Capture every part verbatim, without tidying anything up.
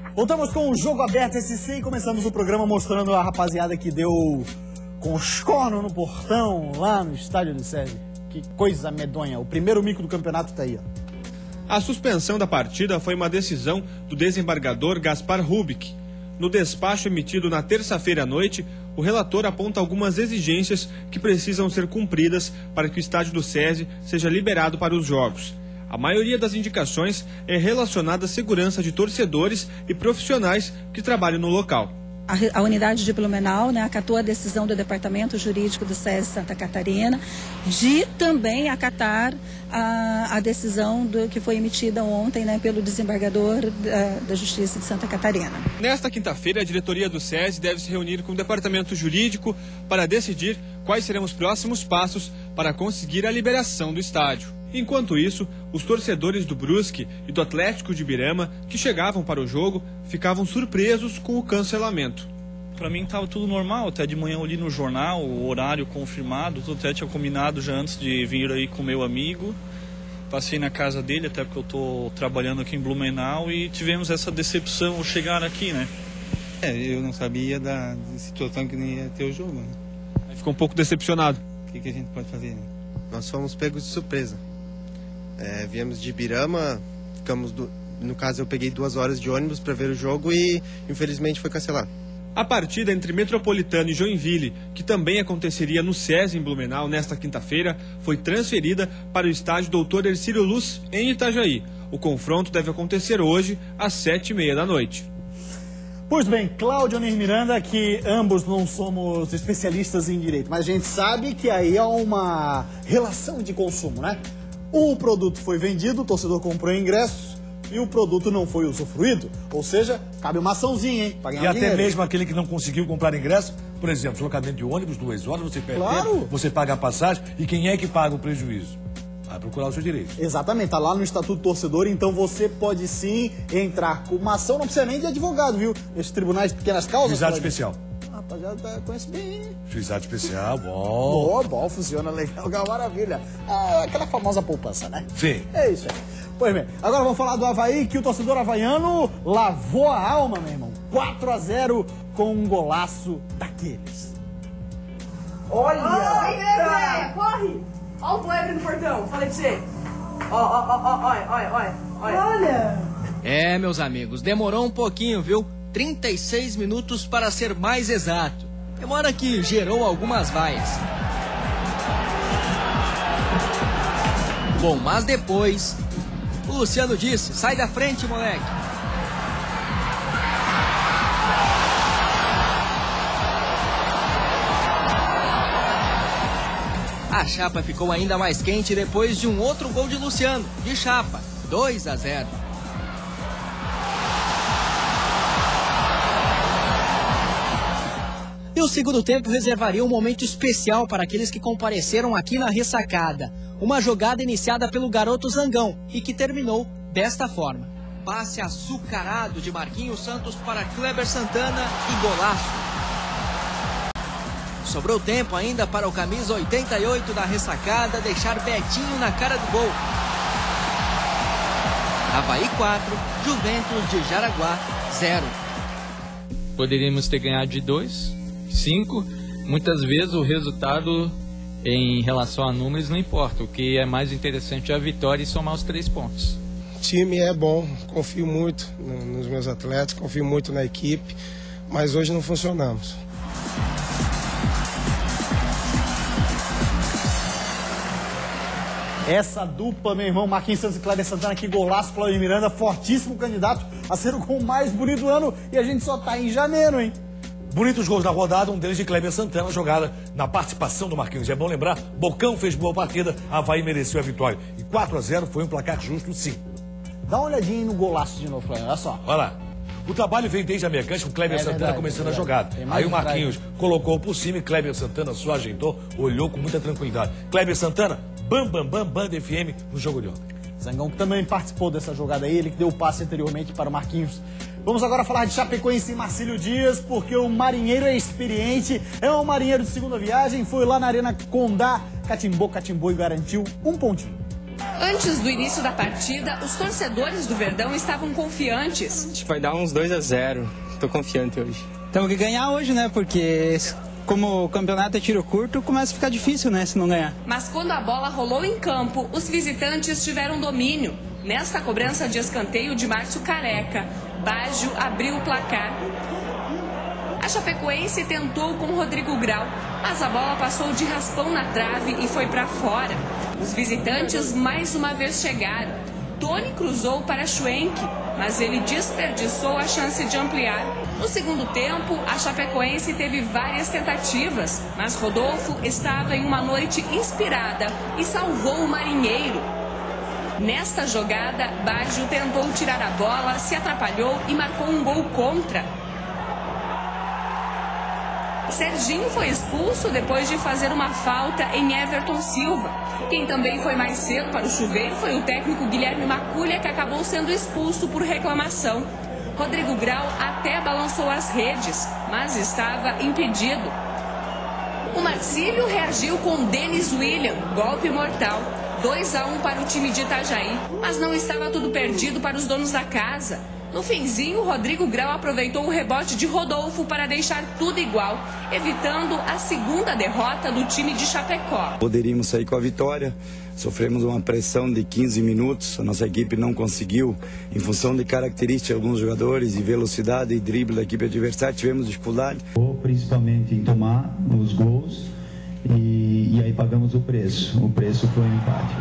Voltamos com o Jogo Aberto S C e começamos o programa mostrando a rapaziada que deu com os cornos no portão lá no estádio do SESI. Que coisa medonha, o primeiro mico do campeonato tá aí, ó. A suspensão da partida foi uma decisão do desembargador Gaspar Rubik. No despacho emitido na terça-feira à noite, o relator aponta algumas exigências que precisam ser cumpridas para que o estádio do SESI seja liberado para os jogos. A maioria das indicações é relacionada à segurança de torcedores e profissionais que trabalham no local. A, a unidade de Blumenau, né, acatou a decisão do Departamento Jurídico do SESI Santa Catarina de também acatar a, a decisão do, que foi emitida ontem, né, pelo desembargador da, da Justiça de Santa Catarina. Nesta quinta-feira, a diretoria do SESI deve se reunir com o Departamento Jurídico para decidir quais serão os próximos passos para conseguir a liberação do estádio. Enquanto isso, os torcedores do Brusque e do Atlético de Ibirama, que chegavam para o jogo, ficavam surpresos com o cancelamento. Para mim estava tudo normal, até de manhã eu li no jornal, o horário confirmado, tudo até tinha combinado já antes de vir aí com meu amigo. Passei na casa dele, até porque eu estou trabalhando aqui em Blumenau, e tivemos essa decepção ao chegar aqui, né? É, eu não sabia da situação que nem ia ter o jogo, né? Aí ficou um pouco decepcionado. O que, que a gente pode fazer, né? Nós fomos pegos de surpresa. É, viemos de Ibirama, ficamos do, no caso eu peguei duas horas de ônibus para ver o jogo e infelizmente foi cancelado. A partida entre Metropolitano e Joinville, que também aconteceria no SESI em Blumenau nesta quinta-feira, foi transferida para o estádio doutor Ercílio Luz, em Itajaí. O confronto deve acontecer hoje, às sete e meia da noite. Pois bem, Cláudio e Onir Miranda, que ambos não somos especialistas em direito, mas a gente sabe que aí há uma relação de consumo, né? O produto foi vendido, o torcedor comprou ingresso e o produto não foi usufruído. Ou seja, cabe uma açãozinha, hein? Pra ganhar e até dinheiro. mesmo aquele que não conseguiu comprar ingresso, por exemplo, deslocamento de ônibus, duas horas, você perde Claro. tempo, você paga a passagem, e quem é que paga o prejuízo? Vai procurar o seu direito. Exatamente, tá lá no Estatuto Torcedor, então você pode sim entrar com uma ação, não precisa nem de advogado, viu? Esses tribunais de pequenas causas... Juizado pode... especial. Rapaziada, conhece bem. Juizado especial, bom. Bom, bom, funciona legal, é uma maravilha. Ah, aquela famosa poupança, né? Sim. É isso aí. Pois bem, agora vamos falar do Avaí, que o torcedor havaiano lavou a alma, meu irmão. quatro a zero com um golaço daqueles. Olha! Olha, corre! Olha o Kleber no portão, falei pra você. Ó, ó, ó, ó, olha, olha, olha, olha. Olha! É, meus amigos, demorou um pouquinho, viu? trinta e seis minutos para ser mais exato. Demora que gerou algumas vaias. Bom, mas depois, o Luciano disse, sai da frente, moleque. A chapa ficou ainda mais quente depois de um outro gol de Luciano, de chapa, dois a zero. E o segundo tempo reservaria um momento especial para aqueles que compareceram aqui na ressacada. Uma jogada iniciada pelo garoto Zangão e que terminou desta forma. Passe açucarado de Marquinhos Santos para Kleber Santana e golaço. Sobrou tempo ainda para o camisa oitenta e oito da ressacada deixar Betinho na cara do gol. Avaí quatro, Juventus de Jaraguá zero. Poderíamos ter ganhado de dois, cinco. Muitas vezes o resultado em relação a números não importa. O que é mais interessante é a vitória e somar os três pontos. O time é bom, confio muito nos meus atletas, confio muito na equipe, mas hoje não funcionamos. Essa dupla, meu irmão, Marquinhos Santos e Kleber Santana, que golaço, Cláudio Miranda, fortíssimo candidato a ser o gol mais bonito do ano, e a gente só tá em janeiro, hein? Bonitos gols na rodada, um deles de Kleber Santana, jogada na participação do Marquinhos. É bom lembrar, Bocão fez boa partida, Avaí mereceu a vitória. E quatro a zero foi um placar justo, sim. Dá uma olhadinha aí no golaço de novo, Kleber, olha só. Olha lá. O trabalho veio desde a meia cancha com Kleber É Santana verdade, começando é a jogada. Aí o Marquinhos trás. colocou por cima e Kleber Santana só ajeitou, olhou com muita tranquilidade. Kleber Santana, bam, bam, bam, Band F M no jogo de ontem. Zangão que também participou dessa jogada aí, ele que deu o passe anteriormente para o Marquinhos. Vamos agora falar de Chapecoense e Marcílio Dias, porque o marinheiro é experiente, é um marinheiro de segunda viagem, foi lá na Arena Condá, catimbou, catimbou e garantiu um pontinho. Antes do início da partida, os torcedores do Verdão estavam confiantes. Acho que vai dar uns dois a zero. Tô confiante hoje. Temos que ganhar hoje, né? Porque como o campeonato é tiro curto, começa a ficar difícil, né? Se não ganhar. Mas quando a bola rolou em campo, os visitantes tiveram domínio. Nesta cobrança de escanteio de Márcio Careca, Baggio abriu o placar. A Chapecoense tentou com Rodrigo Grau, mas a bola passou de raspão na trave e foi para fora. Os visitantes mais uma vez chegaram. Tony cruzou para Schwenk, mas ele desperdiçou a chance de ampliar. No segundo tempo, a Chapecoense teve várias tentativas, mas Rodolfo estava em uma noite inspirada e salvou o marinheiro. Nesta jogada, Baggio tentou tirar a bola, se atrapalhou e marcou um gol contra. Serginho foi expulso depois de fazer uma falta em Everton Silva. Quem também foi mais cedo para o chuveiro foi o técnico Guilherme Maculha, que acabou sendo expulso por reclamação. Rodrigo Grau até balançou as redes, mas estava impedido. O Marcílio reagiu com Denis William, golpe mortal. dois a um para o time de Itajaí, mas não estava tudo perdido para os donos da casa. No finzinho, Rodrigo Grau aproveitou o rebote de Rodolfo para deixar tudo igual, evitando a segunda derrota do time de Chapecó. Poderíamos sair com a vitória, sofremos uma pressão de quinze minutos, a nossa equipe não conseguiu, em função de características de alguns jogadores, e velocidade e drible da equipe adversária, tivemos dificuldade. Principalmente em tomar os gols, e, e aí pagamos o preço, o preço foi um empate.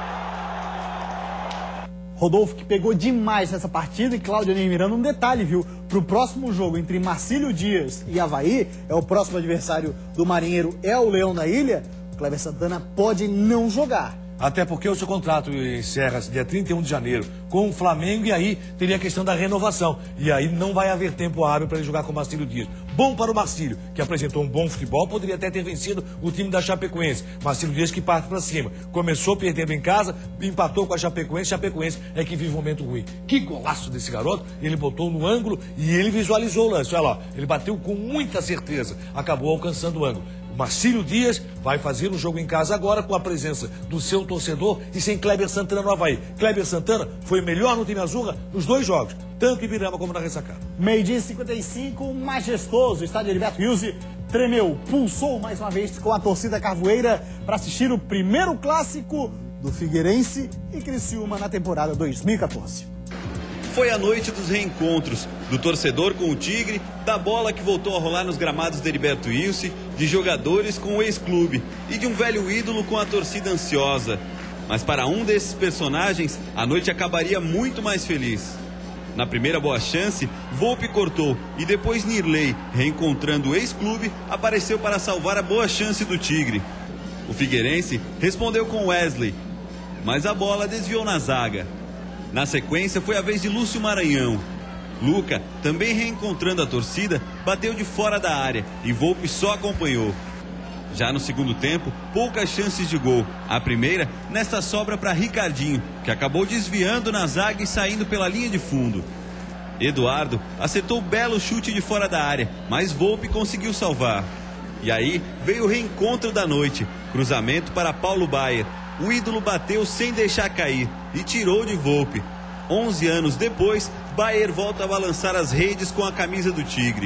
Rodolfo, que pegou demais nessa partida, e Cláudio Ney Miranda, um detalhe, viu? Para o próximo jogo entre Marcílio Dias e Avaí, é o próximo adversário do Marinheiro, é o Leão da Ilha, o Kleber Santana pode não jogar. Até porque o seu contrato encerra dia trinta e um de janeiro com o Flamengo, e aí teria a questão da renovação. E aí não vai haver tempo hábil para ele jogar com o Marcílio Dias. Bom para o Marcílio, que apresentou um bom futebol, poderia até ter vencido o time da Chapecoense. Marcílio Dias que parte para cima. Começou perdendo em casa, empatou com a Chapecoense. Chapecoense é que vive um momento ruim. Que golaço desse garoto. Ele botou no ângulo e ele visualizou o lance. Olha lá, ele bateu com muita certeza. Acabou alcançando o ângulo. Marcílio Dias vai fazer um jogo em casa agora com a presença do seu torcedor e sem Kleber Santana no Avaí. Kleber Santana foi melhor no time azul nos dois jogos, tanto em Ibirama como na Ressacada. Meio-dia e cinquenta e cinco, majestoso. O estádio Heriberto Wilson tremeu, pulsou mais uma vez com a torcida carvoeira para assistir o primeiro clássico do Figueirense e Criciúma na temporada dois mil e quatorze. Foi a noite dos reencontros, do torcedor com o Tigre, da bola que voltou a rolar nos gramados de Heriberto Wilson, de jogadores com o ex-clube e de um velho ídolo com a torcida ansiosa. Mas para um desses personagens, a noite acabaria muito mais feliz. Na primeira boa chance, Volpe cortou e depois Nirley, reencontrando o ex-clube, apareceu para salvar a boa chance do Tigre. O Figueirense respondeu com Wesley, mas a bola desviou na zaga. Na sequência, foi a vez de Lúcio Maranhão. Luca, também reencontrando a torcida, bateu de fora da área e Volpe só acompanhou. Já no segundo tempo, poucas chances de gol. A primeira, nesta sobra para Ricardinho, que acabou desviando na zaga e saindo pela linha de fundo. Eduardo acertou o belo chute de fora da área, mas Volpe conseguiu salvar. E aí veio o reencontro da noite. Cruzamento para Paulo Baier. O ídolo bateu sem deixar cair e tirou de Volpe. onze anos depois, Baier volta a balançar as redes com a camisa do Tigre.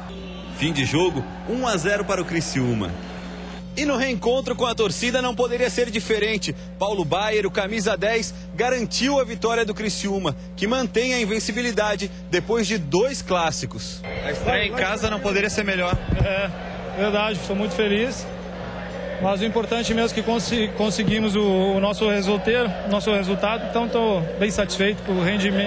Fim de jogo, um a zero para o Criciúma. E no reencontro com a torcida não poderia ser diferente. Paulo Baier, o camisa dez, garantiu a vitória do Criciúma, que mantém a invencibilidade depois de dois clássicos. A estreia em casa não poderia ser melhor. É, verdade, estou muito feliz. Mas o importante mesmo é que cons conseguimos o, o nosso resultado, nosso resultado, então estou bem satisfeito com o rendimento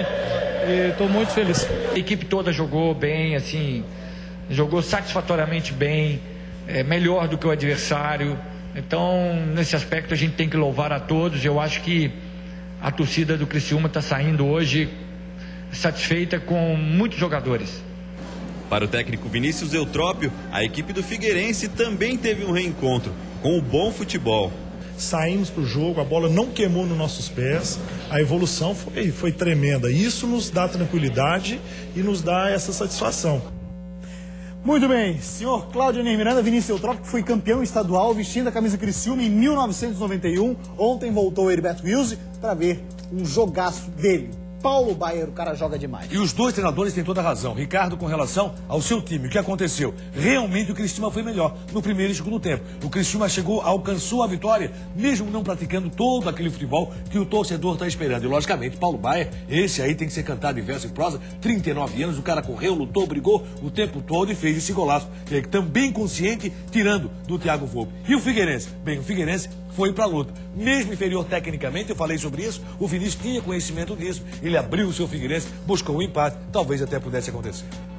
e estou muito feliz. A equipe toda jogou bem, assim, jogou satisfatoriamente bem, é, melhor do que o adversário. Então, nesse aspecto, a gente tem que louvar a todos. Eu acho que a torcida do Criciúma está saindo hoje satisfeita com muitos jogadores. Para o técnico Vinícius Eutrópio, a equipe do Figueirense também teve um reencontro com o bom futebol. Saímos para o jogo, a bola não queimou nos nossos pés, a evolução foi, foi tremenda. Isso nos dá tranquilidade e nos dá essa satisfação. Muito bem, senhor Cláudio Ener Miranda, Vinícius Eutrópico, foi campeão estadual vestindo a camisa Criciúma em mil novecentos e noventa e um. Ontem voltou o Heriberto Wilson para ver um jogaço dele. Paulo Baier, o cara joga demais. E os dois treinadores têm toda a razão. Ricardo, com relação ao seu time, o que aconteceu? Realmente o Criciúma foi melhor no primeiro e segundo tempo. O Criciúma chegou, alcançou a vitória, mesmo não praticando todo aquele futebol que o torcedor está esperando. E, logicamente, Paulo Baier, esse aí tem que ser cantado em verso e prosa. trinta e nove anos, o cara correu, lutou, brigou o tempo todo e fez esse golaço. Ele também consciente, tirando do Thiago Volpe. E o Figueirense? Bem, o Figueirense foi para a luta. Mesmo inferior tecnicamente, eu falei sobre isso, o Vinícius tinha conhecimento disso. Ele abriu o seu Figueirense, buscou o empate, talvez até pudesse acontecer.